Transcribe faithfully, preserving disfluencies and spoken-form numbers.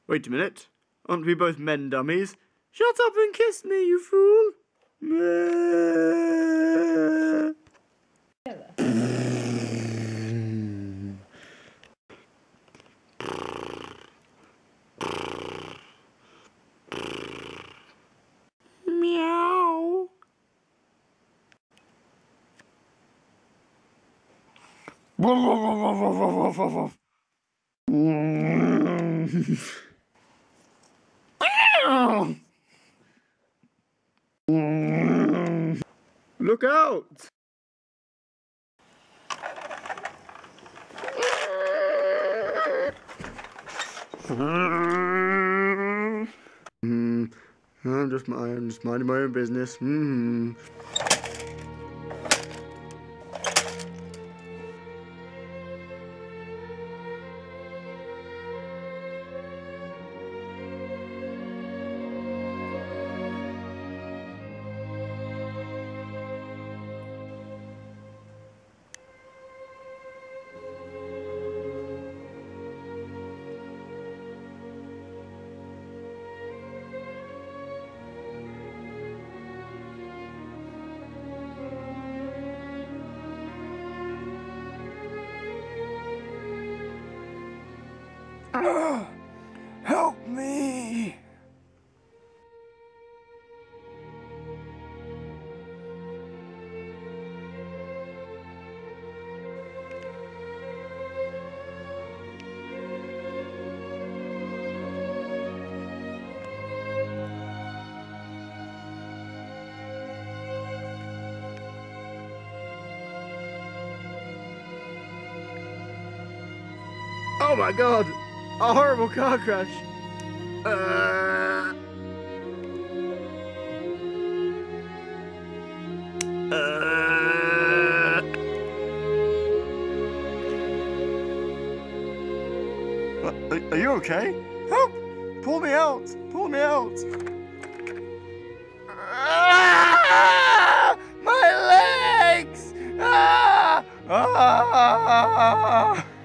Wait a minute. Aren't we both men dummies? Shut up and kiss me, you fool! Meow. Look out! Mm, I'm just, I'm just minding my own business. Mm. Uh, help me! Oh my god! A horrible car crash! Uh... Uh... Are, are you okay? Help! Pull me out! Pull me out! Ah! My legs! Ah! Ah!